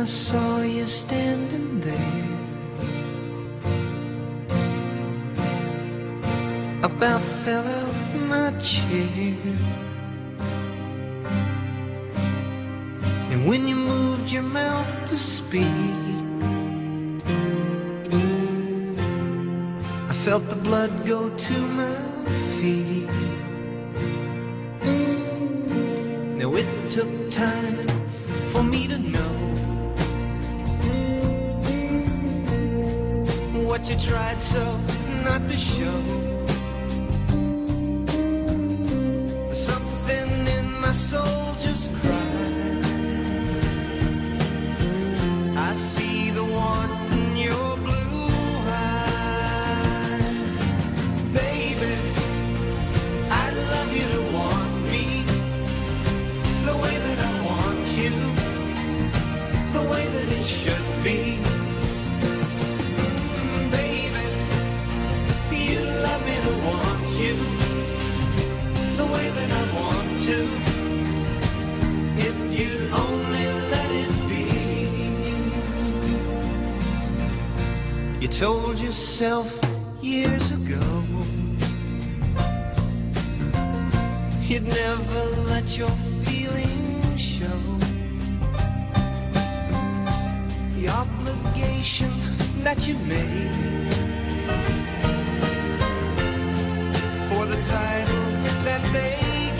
I saw you standing there, about fell out my chair. And when you moved your mouth to speak, I felt the blood go to my feet. Now it took time for me to know what you tried so not to show. Something in my soul just cried. I see the want in your blue eyes. Baby, I'd love you to want me the way that I want you, the way that it should be. Baby, you love me to want you the way that I want to, if you'd only let it be. You told yourself years ago you'd never let your feelings show. The obligation that you made for the title that they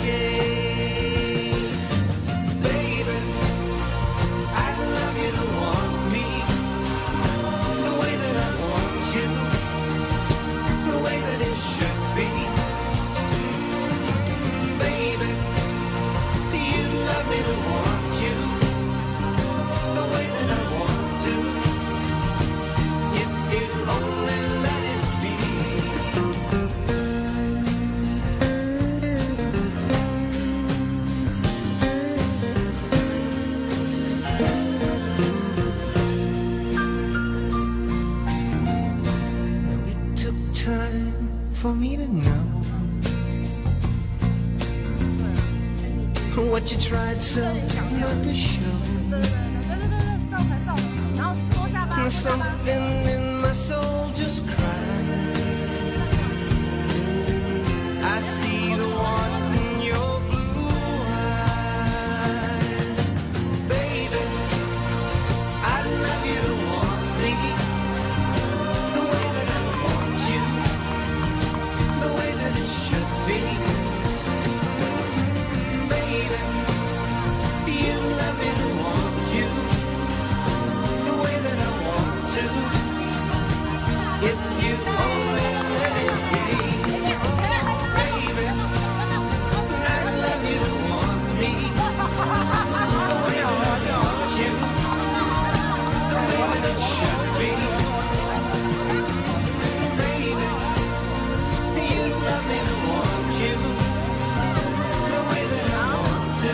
gave. Baby, I'd love you to want me the way that I want you, the way that it should be. Baby, you'd love me to want you the way that I want to, if you'd only let it be. Now it took time for me to know what you tried so not to show. Something in my soul just cried. I see the want in your blue eyes. Baby, I'd love you to want me the way that I want you, the way that it should be. Baby, you love me to want you the way that I want to, if you only let it be. Baby, I'd love you to want me the way that I want you, the way that it should be. Baby, you love me to want you the way that I want to,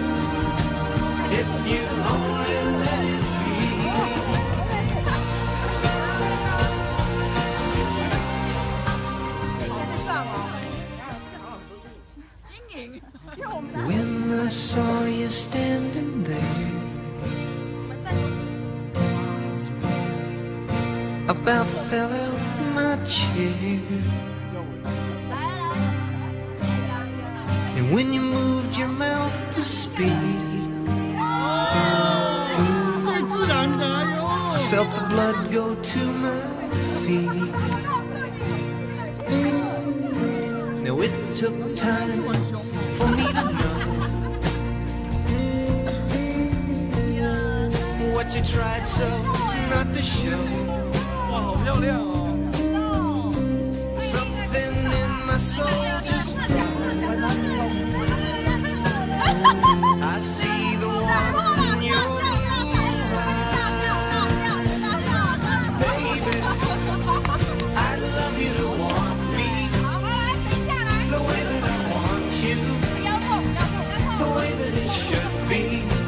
if you only let it be. When I saw you standing there, about fell out my chair. And when you moved your mouth to speak, I felt the blood go to my feet. Now it took time for me to know what you tried so not to show. Something in my soul just cried. I see the want in your blue eyes. Baby, I'd love you to want me the way that I want you, the way that it should be.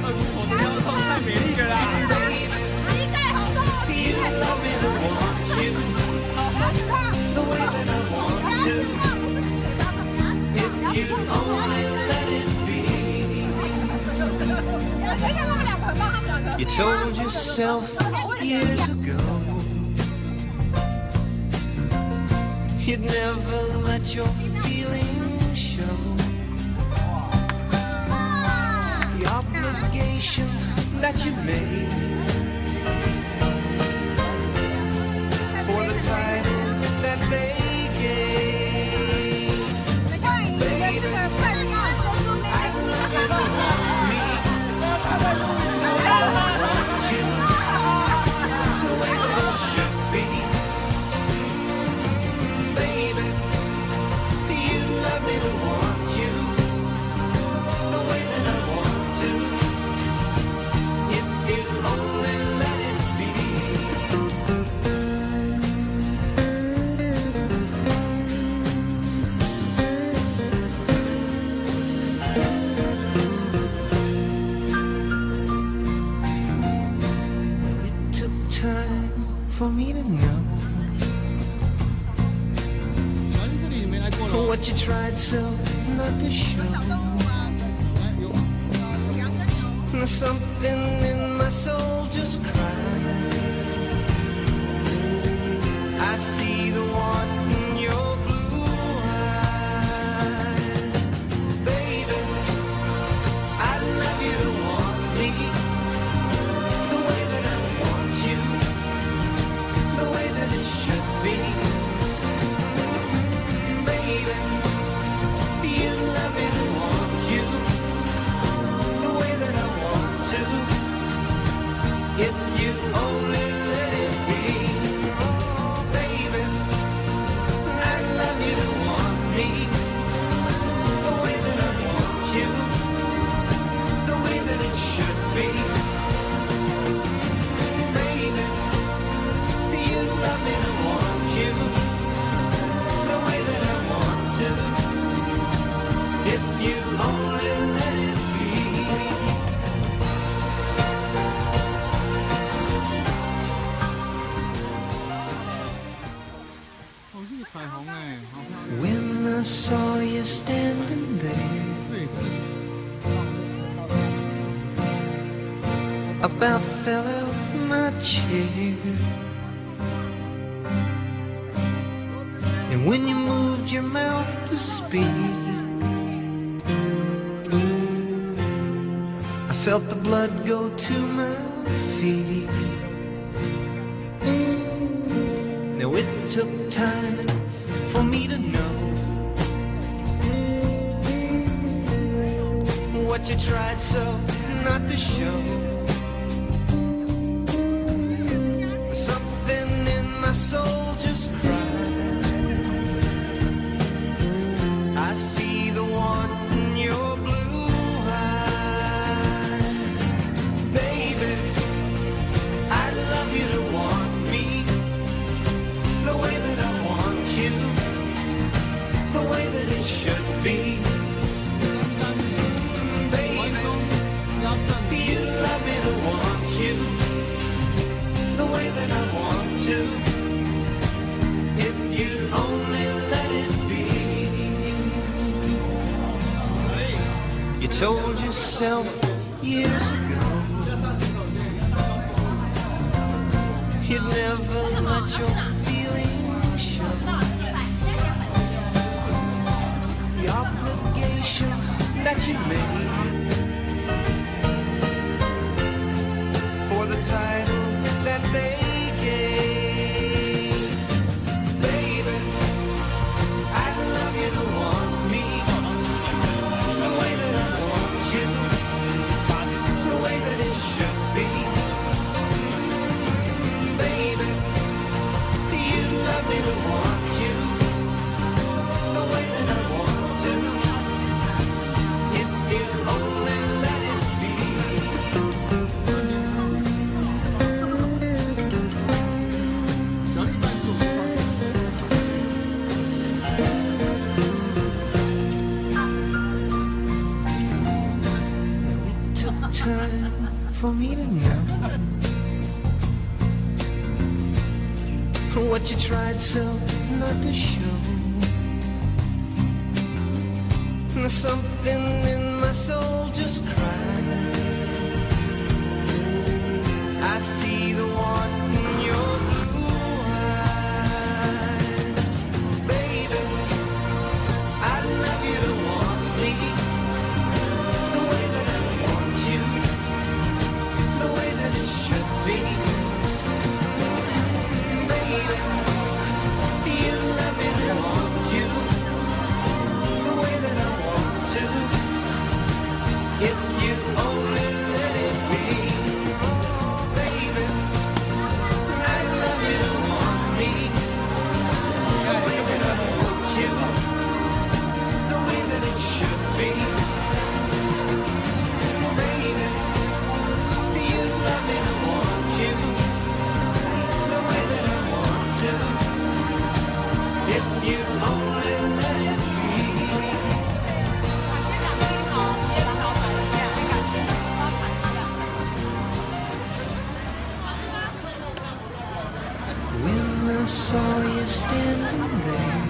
Baby, you love me to want you the way that I want to, if you only let it be. You told yourself years ago you'd never let your feelings show. The obligation that you made for the title that they gave. Baby, I love you to want me the way that I want you, the way that it should be. Baby, you love me to want you the way that I want to, if you only let it be. It took time for me to know what you tried so not to show. Something in my soul just cried. I see the one in your blue eyes. Baby, I love you to want me the way that I want you, the way that it should be. Baby, you love me to want you the way that I want to, if you only let it be. Oh, baby, I love you to want me the way that I want you, the way that it should be. Baby, you love me to want you the way that I want to, if you only let it be. When I saw you standing there, about fell out my chair. And when you moved your mouth to speak, I felt the blood go to my feet. Now it took time for me to know what you tried so not to show. Something in my soul just cried. I see the one in your blue eyes. Baby, I love you to want me the way that I want you, the way that it should be. Baby, you love me to want you the way that I want to, if you only let it be. You told yourself years ago you'd never let your feelings show. The obligation that you made for the title that they gave. Baby, I love you to want me the way that I want you, the way that it should be. Baby, you love me to want you the way that I want to, if you only let it be. It took time for me to know what you tried so not to show. Something in my soul just cried. I saw you standing there.